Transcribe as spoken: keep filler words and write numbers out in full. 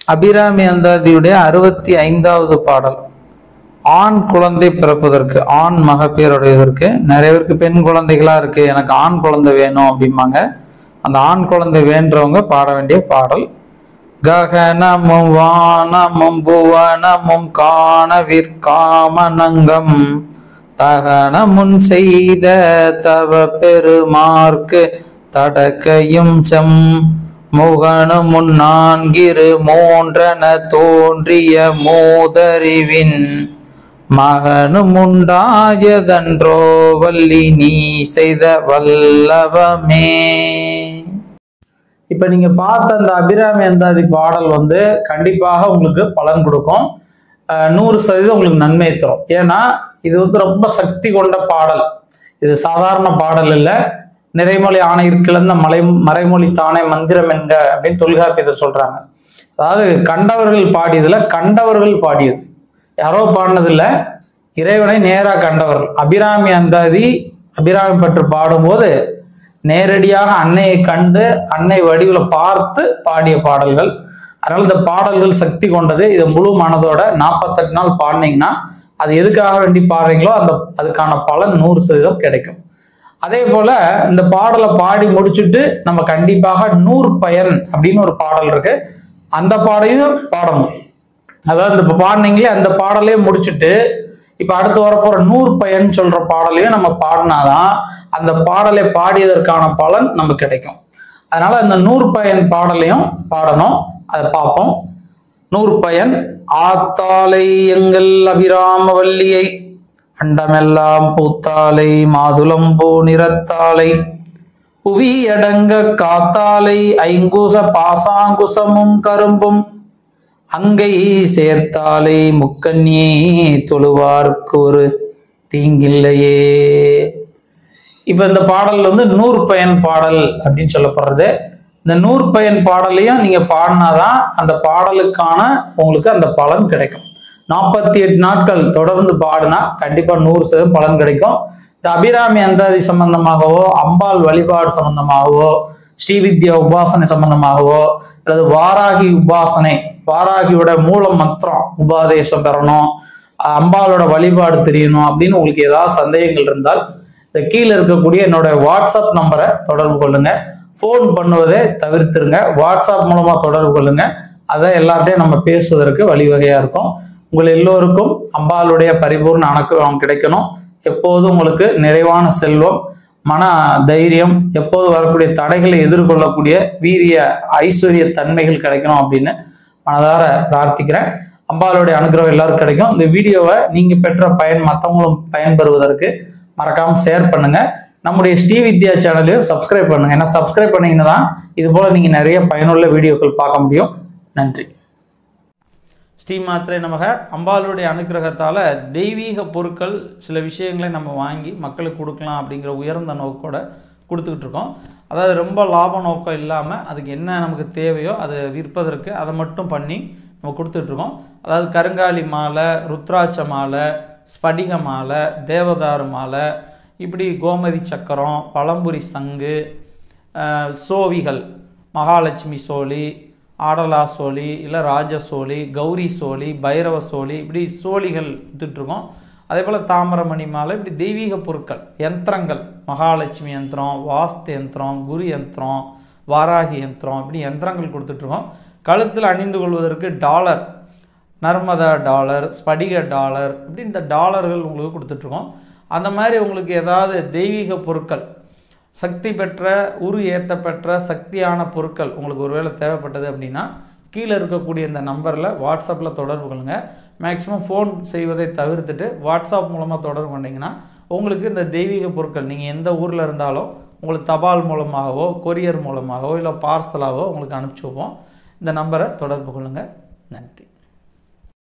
அபிராமி அந்தாதியுடைய அறுபத்தி ஐந்தாவது பாடல். ஆண் குழந்தை பிறப்பதற்கு, ஆண் மகப்பேருடையதற்கு, நிறைய பேருக்கு பெண் குழந்தைகளா இருக்கு, எனக்கு ஆண் குழந்தை வேணும் அப்படிம்பாங்க. அந்த ஆண் குழந்தை வேண்டவங்க பாட வேண்டிய பாடல். ககனமும் வானமும் புவனமும் காணவிற்காமனங்கம் தகனமுன் செய்த தவ பெருமார்க்கு தடக்கையும் செம் முகனு முன்னான்கிரு மூன்றன தோன்றிய மூதறிவின் மகனு முண்டாயதன்றோ வள்ளி நீ செய்த வல்லவமே. இப்ப நீங்க பார்த்த அந்த அபிராமி அந்தாதி பாடல் வந்து கண்டிப்பாக உங்களுக்கு பலன் கொடுக்கும். நூறு சதவீதம் உங்களுக்கு நன்மை தரும். ஏன்னா இது வந்து ரொம்ப சக்தி கொண்ட பாடல். இது சாதாரண பாடல் இல்லை. நிறைமொழி ஆணையிற் கிளந்த மலை மறைமொழி தானே மந்திரம் என்க அப்படின்னு தொல்காப்பியத்தை சொல்றாங்க. அதாவது கண்டவர்கள் பாடியதுல கண்டவர்கள் பாடியது, யாரோ பாடினதில்ல, இறைவனை நேரா கண்டவர்கள். அபிராமி அந்தாதி அபிராமி பற்று பாடும்போது நேரடியாக அன்னையை கண்டு அன்னை வடிவுல பார்த்து பாடிய பாடல்கள். அதனால இந்த பாடல்கள் சக்தி கொண்டது. இதை முழு மனதோட நாற்பத்தெட்டு நாள் பாடினீங்கன்னா அது எதுக்காக வேண்டி பாடுறீங்களோ அந்த அதுக்கான பலன் நூறு சதவீதம் கிடைக்கும். அதே போல இந்த பாடலை பாடி முடிச்சுட்டு நம்ம கண்டிப்பாக நூறு பயன் அப்படின்னு ஒரு பாடல் இருக்கு, அந்த பாடையும் பாடணும். அதாவது இந்த பாடினீங்களே அந்த பாடலையும் முடிச்சுட்டு இப்ப அடுத்து வரப்போற நூறு பயன் சொல்ற பாடலையும் நம்ம பாடினாதான் அந்த பாடலை பாடியதற்கான பலன் நமக்கு கிடைக்கும். அதனால இந்த நூறு பயன் பாடலையும் பாடணும். அதை பார்ப்போம். நூறு பயன். ஆத்தாலை எங்கள் அபிராம வல்லியை அண்டமெல்லாம் பூத்தாலை மாதுளம்பூ நிறத்தாலை புவி அடங்க காத்தாலை ஐங்குச பாசாங்குசமும் கரும்பும் அங்கை சேர்த்தாலை முக்கண்ணியே தொழுவார்க்கு ஒரு தீங்கில்லையே. இப்ப இந்த பாடல் வந்து நூறு பயன் பாடல் அப்படின்னு சொல்லப்படுறது. இந்த நூறு பயன் பாடலையும் நீங்க பாடினாதான் அந்த பாடலுக்கான உங்களுக்கு அந்த பலன் கிடைக்கும். நாற்பத்தி எட்டு நாட்கள் தொடர்ந்து பாடினா கண்டிப்பா நூறு சதவீதம் பலன் கிடைக்கும். இந்த அபிராமி அந்தாதி சம்பந்தமாகவோ அம்பாள் வழிபாடு சம்பந்தமாகவோ ஸ்ரீவித்யா உபாசனை சம்பந்தமாகவோ அல்லது வாராகி உபாசனை, வாராகியோட மூல மந்திரம் உபாதேசம் பெறணும், அம்பாளோட வழிபாடு தெரியணும் அப்படின்னு உங்களுக்கு ஏதாவது சந்தேகங்கள் இருந்தால் இந்த கீழே இருக்கக்கூடிய என்னோட வாட்ஸ்அப் நம்பரை தொடர்பு கொள்ளுங்க. ஃபோன் பண்ணுவதை தவிர்த்துருங்க. வாட்ஸ்அப் மூலமா தொடர்பு கொள்ளுங்க. அதை எல்லார்ட்டையும் நம்ம பேசுவதற்கு வழிவகையா இருக்கும். உங்கள் எல்லோருக்கும் அம்பாளுடைய பரிபூர்ண அனுகிரகம் கிடைக்கணும். எப்போதும் உங்களுக்கு நிறைவான செல்வம், மன தைரியம், எப்போது வரக்கூடிய தடைகளை எதிர்கொள்ளக்கூடிய வீரிய ஐஸ்வர்ய தன்மைகள் கிடைக்கணும் அப்படின்னு மனதார பிரார்த்திக்கிறேன். அம்பாளுடைய அனுகிரகம் எல்லாருக்கும் கிடைக்கும். இந்த வீடியோவை நீங்க பெற்ற பயன் மற்றவங்களும் பயன்பெறுவதற்கு மறக்காம ஷேர் பண்ணுங்க. நம்முடைய ஸ்ரீவித்யா சேனலையும் சப்ஸ்கிரைப் பண்ணுங்க. ஏன்னா சப்ஸ்கிரைப் பண்ணீங்கன்னா தான் இது போல நீங்க நிறைய பயனுள்ள வீடியோக்கள் பார்க்க முடியும். நன்றி. ஸ்ரீமாத்திரை நமக. அம்பாளுடைய அனுகிரகத்தால் தெய்வீக பொருட்கள் சில விஷயங்களை நம்ம வாங்கி மக்களுக்கு கொடுக்கலாம் அப்படிங்கிற உயர்ந்த நோக்கோட கொடுத்துக்கிட்டு இருக்கோம். அதாவது ரொம்ப லாப நோக்கம் இல்லாமல் அதுக்கு என்ன நமக்கு தேவையோ அதை விற்பதற்கு அதை மட்டும் பண்ணி நம்ம கொடுத்துட்ருக்கோம். அதாவது கருங்காலி மாலை, ருத்ராட்ச மாலை, ஸ்படிக மாலை, தேவதாரு மாலை, இப்படி கோமதி சக்கரம், பழம்புரி சங்கு, சோவிகள், மகாலட்சுமி சோழி, ஆடலா சோழி, இல்லை ராஜ சோழி, கௌரி சோழி, பைரவ சோழி, இப்படி சோழிகள் வித்துட்ருக்கோம். அதே போல் தாமிரமணி மாலை, இப்படி தெய்வீக பொருட்கள், யந்திரங்கள், மகாலட்சுமி யந்திரம், வாஸ்து யந்திரம், குரு யந்திரம், வாராகி யந்திரம், இப்படி யந்திரங்கள் கொடுத்துட்ருக்கோம். கழுத்தில் அணிந்து கொள்வதற்கு டாலர், நர்மதா டாலர், ஸ்படிக டாலர், இப்படி இந்த டாலர்கள் உங்களுக்கு கொடுத்துட்ருக்கோம். அந்த மாதிரி உங்களுக்கு ஏதாவது தெய்வீக பொருட்கள், சக்தி பெற்ற உரு ஏற்ற பெற்ற சக்தியான பொருட்கள் உங்களுக்கு ஒருவேளை தேவைப்பட்டது அப்படின்னா கீழே இருக்கக்கூடிய இந்த நம்பரில் வாட்ஸ்அப்பில் தொடர்பு கொள்ளுங்கள். மேக்ஸிமம் ஃபோன் செய்வதை தவிர்த்துட்டு வாட்ஸ்அப் மூலமாக தொடர்பு கொண்டீங்கன்னா உங்களுக்கு இந்த தெய்வீக பொருட்கள் நீங்கள் எந்த ஊரில் இருந்தாலும் உங்களுக்கு தபால் மூலமாகவோ கொரியர் மூலமாகவோ இல்லை பார்சலாகவோ உங்களுக்கு அனுப்பிச்சி வைப்போம். இந்த நம்பரை தொடர்பு கொள்ளுங்கள். நன்றி.